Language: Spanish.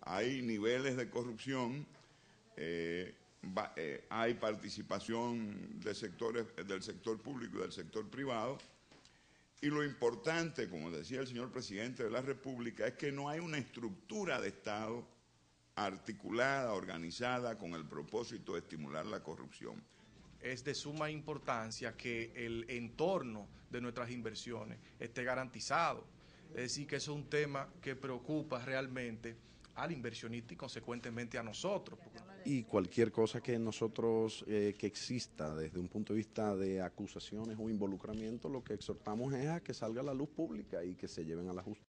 hay niveles de corrupción, hay participación de del sector público y del sector privado, y lo importante, como decía el señor presidente de la República, es que no hay una estructura de Estado articulada, organizada, con el propósito de estimular la corrupción. Es de suma importancia que el entorno de nuestras inversiones esté garantizado. Es decir, que eso es un tema que preocupa realmente al inversionista y consecuentemente a nosotros. Y cualquier cosa que nosotros, que exista desde un punto de vista de acusaciones o involucramiento, lo que exhortamos es a que salga a la luz pública y que se lleven a la justicia.